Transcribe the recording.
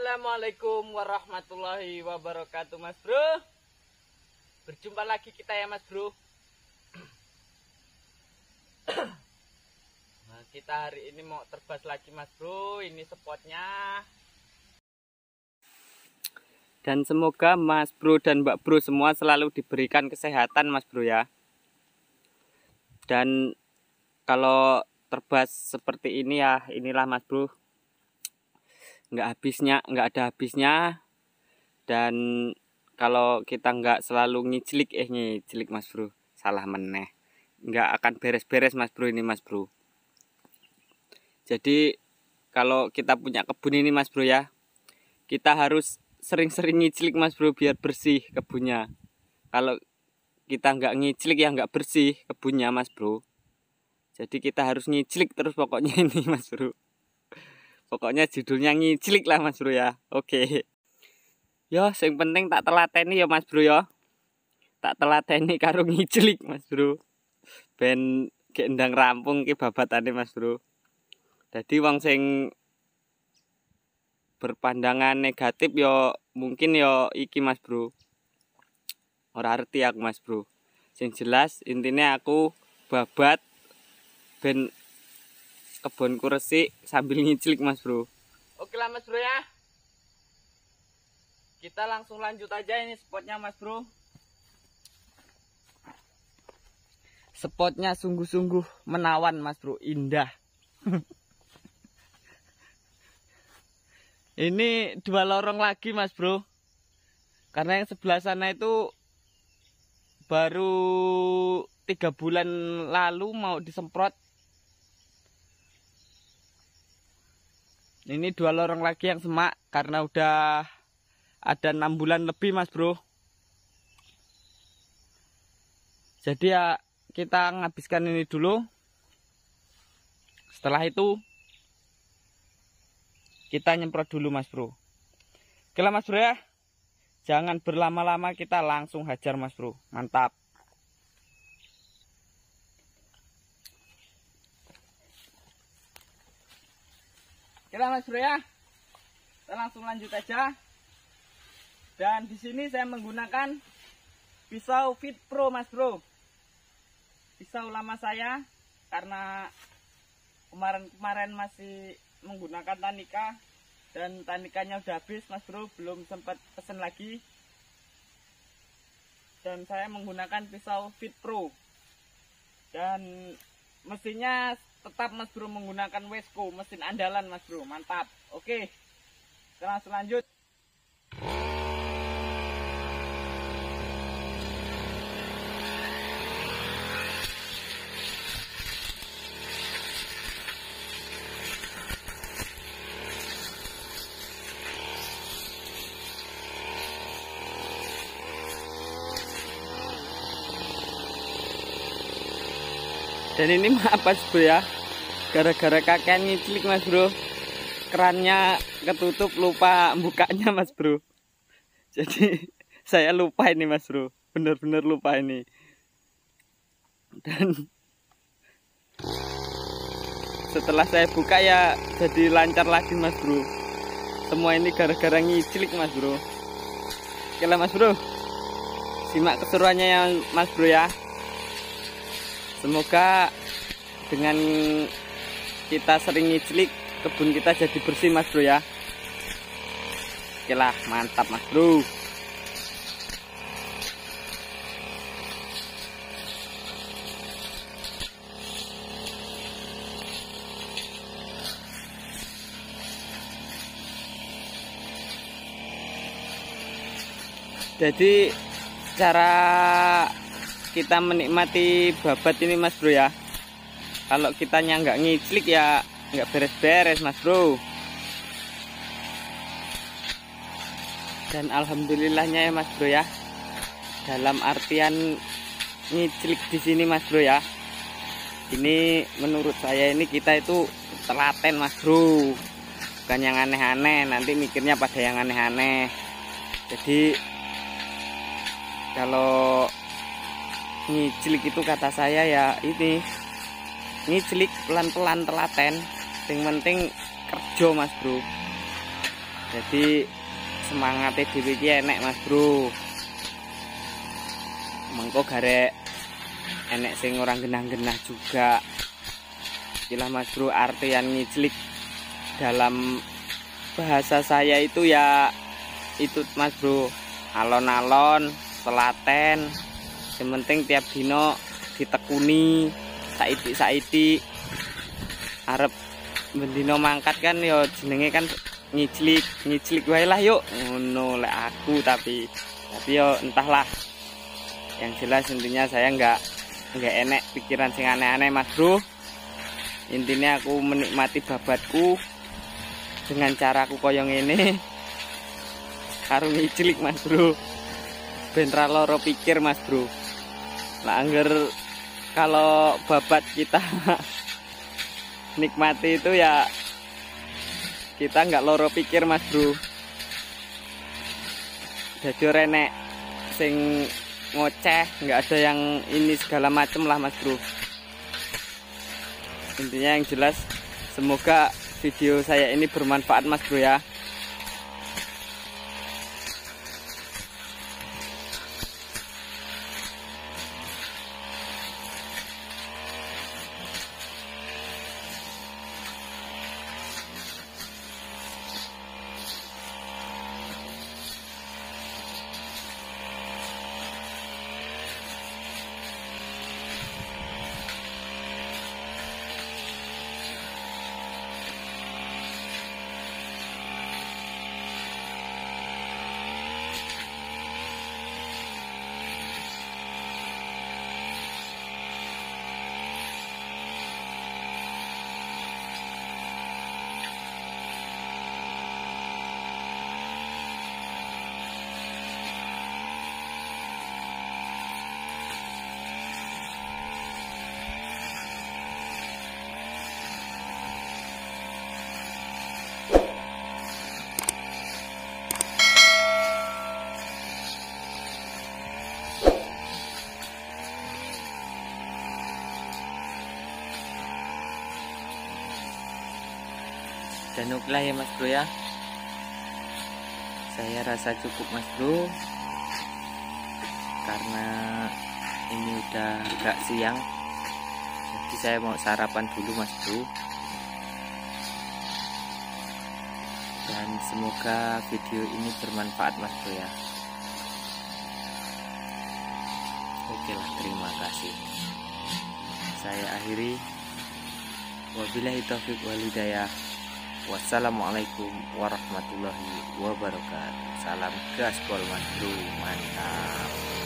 Assalamualaikum warahmatullahi wabarakatuh, Mas Bro. Berjumpa lagi kita ya, Mas Bro. Nah, kita hari ini mau terbas lagi, Mas Bro. Ini spotnya. Dan semoga Mas Bro dan Mbak Bro semua selalu diberikan kesehatan, Mas Bro ya. Dan kalau terbas seperti ini ya, inilah Mas Bro. Nggak ada habisnya. Dan kalau kita nggak selalu ngicilik Mas Bro, salah meneh, nggak akan beres-beres Mas Bro ini, Mas Bro. Jadi kalau kita punya kebun ini, Mas Bro ya, kita harus sering-sering ngicilik, Mas Bro, biar bersih kebunnya. Kalau kita nggak ngicilik ya nggak bersih kebunnya, Mas Bro. Jadi kita harus ngicilik terus pokoknya ini, Mas Bro. Pokoknya judulnya ngicilik lah, Mas Bro ya. Oke. Yo, yang penting tak telateni ya, Mas Bro ya. Tak telateni karo ngicilik, Mas Bro. Ben gendang rampung ki babatane, Mas Bro. Jadi wong sing berpandangan negatif yo mungkin yo iki, Mas Bro. Ora arti aku, Mas Bro. Sing jelas intinya aku babat ben kebunku resik sambil ngicilik, Mas Bro. Oke lah, Mas Bro ya. Kita langsung lanjut aja ini spotnya, Mas Bro. Spotnya sungguh-sungguh menawan, Mas Bro, indah. Ini 2 lorong lagi, Mas Bro. Karena yang sebelah sana itu baru 3 bulan lalu mau disemprot. Ini 2 lorong lagi yang semak karena udah ada 6 bulan lebih, Mas Bro. Jadi ya kita menghabiskan ini dulu. Setelah itu kita nyemprot dulu, Mas Bro. Oke lah, Mas Bro ya. Jangan berlama-lama, kita langsung hajar, Mas Bro. Mantap. Oke lah, Mas Bro ya. Kita langsung lanjut aja. Dan di sini saya menggunakan pisau Fit Pro, Mas Bro. Pisau lama saya karena kemarin masih menggunakan Tanika dan Tanikanya udah habis, Mas Bro, belum sempat pesen lagi. Dan saya menggunakan pisau Fit Pro. Dan mesinnya tetap, Mas Bro, menggunakan Wesco, mesin andalan, Mas Bro. Mantap. Oke. Kita langsung lanjut. Dan ini maaf, Mas Bro ya, gara-gara kakek ngicilik, Mas Bro, kerannya ketutup, lupa bukanya, Mas Bro. Jadi saya lupa ini, Mas Bro, bener-bener lupa ini. Dan setelah saya buka ya jadi lancar lagi, Mas Bro. Semua ini gara-gara ngicilik, Mas Bro. Oke lah, Mas Bro, simak keseruannya ya, Mas Bro ya. Semoga dengan kita sering ngicilik, kebun kita jadi bersih, Mas Bro ya. Oke lah, mantap, Mas Bro. Jadi cara kita menikmati babat ini, Mas Bro ya, kalau kitanya nggak ngicilik ya nggak beres-beres, Mas Bro. Dan alhamdulillahnya ya, Mas Bro ya, dalam artian ngicilik di sini, Mas Bro ya, ini menurut saya ini kita itu telaten, Mas Bro, bukan yang aneh-aneh. Nanti mikirnya pada yang aneh-aneh. Jadi kalau ngicilik itu kata saya ya ini ngicilik pelan-pelan, telaten. Yang penting kerja, Mas Bro. Jadi semangatnya dhewe iki enek Mas Bro. Mengko garek enek sing orang genah-genah juga. Istilah Mas Bro, artian ngiclik dalam bahasa saya itu ya itu Mas Bro, alon-alon, telaten. Yang penting tiap dino ditekuni saiti arep bendino mangkat kan yo jenenge kan ngiclik wae lah yuk ngono lek aku, tapi yo entahlah. Yang jelas intinya saya nggak enek pikiran sing aneh-aneh Mas Bro. Intinya aku menikmati babatku dengan caraku koyo ngene karo ngiclik Mas Bro. Ben ra loro pikir Mas Bro. Lah angger kalau babat kita nikmati itu ya kita nggak loro pikir Mas Bro. Jadi renek sing ngoceh, nggak ada yang ini segala macem lah Mas Bro. Intinya yang jelas semoga video saya ini bermanfaat Mas Bro ya. Dan okelah ya Mas Bro ya. Saya rasa cukup Mas Bro, karena ini udah agak siang. Jadi saya mau sarapan dulu Mas Bro. Dan semoga video ini bermanfaat Mas Bro ya. Oke lah, terima kasih. Saya akhiri. Wabillahi taufiq wal hidayah. Wassalamualaikum warahmatullahi wabarakatuh. Salam gaspol Mas Bro, mantap.